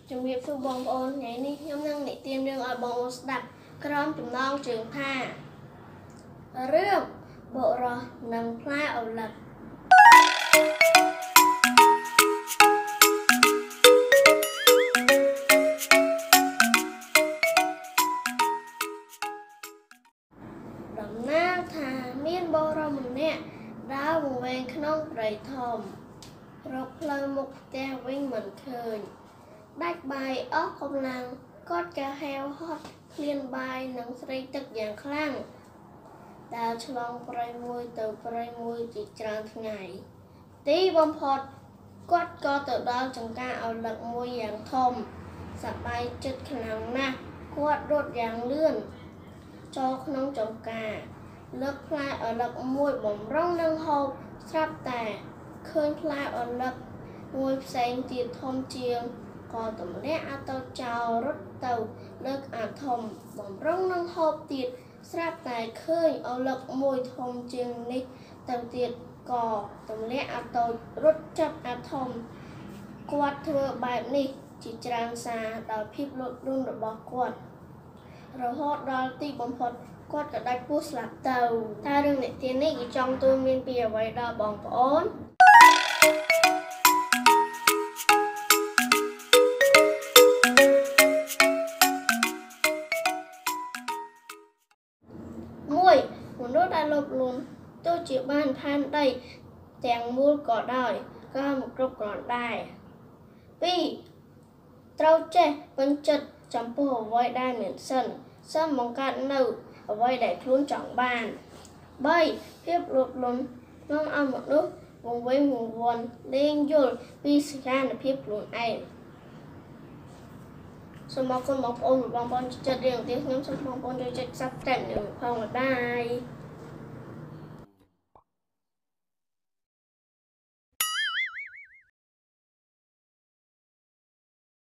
ជំរាបសួរបងប្អូនថ្ងៃនេះខ្ញុំនឹងនិទានរឿងឲ្យបងប្អូនស្ដាប់ក្រោមចំណងជើងថារឿងបុរសនិងផ្លែឪឡឹកដំណើរថាមានបុរសម្នាក់ដើរវង្វេងក្នុងព្រៃធំរកផ្លូវមុខផ្ទះវិញមិនឃើញដាច់បាយអស់កម្លាំងគាត់ក៏ហេវហត់ឃ្លានបាយនិងស្រេកទឹកយ៉ាងខ្លាំងដើរឆ្លងព្រៃមួយទៅព្រៃមួយជាច្រើនថ្ងៃទីបំផុតគាត់ក៏ទៅដល់ចង្ការឪឡឹកមួយយ៉ាងធំសប្បាយចិត្តខ្លាំងណាស់គាត់រត់យ៉ាងលឿនចូលក្នុងចង្ការលើកផ្លែឪឡឹកមួយបំរុងនឹងហូបស្រាប់តែឃើញផ្លែឪឡឹកមួយផ្សេងទៀតធំជាងក៏ទម្លាក់អាតូចចោលរត់ទៅលើកអាធំបំរុងនឹងហូបទៀតស្រាប់តែឃើញឪឡឹកមួយធំជាងនេះទៅទៀតក៏ទម្លាក់អាតូចរត់ចាប់អាធំគាត់ធ្វើបែបនេះជាច្រើនសារដោយភាពលត់លន់របស់គាត់រហូតដល់ទីបំផុតគាត់ក៏ដាច់ពោះស្លាប់ទៅតើរឿងនិទាននេះគេចង់ទូន្មានពីអ្វីដល់បងប្អូន1មនុស្សដែលលោភលន់ទោះជាបានផែនដីទាំងមូលក៏ដោយក៏មិនគ្រប់គ្រាន់ដែរ2ត្រូវចេះពេញចិត្តចំពោះអ្វីដែលមានសិនបង្កើតនៅអ្វីដែលខ្លួនចង់បាន3ភាពលោភលន់នាំឲ្យមនុស្សវង្វេងវង្វាន់លែងយល់ពីសកម្មភាពខ្លួនឯងសូមអរគុណបងប្អូនចិត្តរឿងនេះខ្ញុំសូមបងប្អូនជួយចុច Subscribe និងផងបាយ